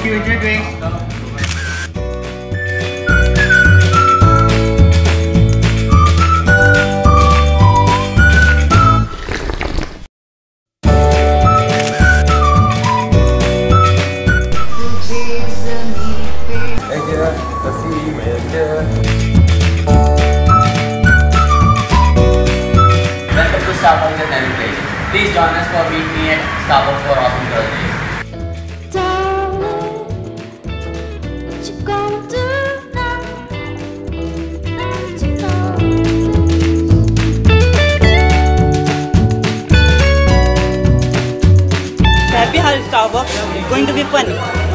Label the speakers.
Speaker 1: future drinks.
Speaker 2: The female girl.
Speaker 3: Welcome to Starbucks at Nelly Place. Please join us for meet me at Starbucks for awesome girl days.
Speaker 4: Darling, what you gonna do now? That you know.
Speaker 5: Happy Hour Starbucks. It's going to be fun.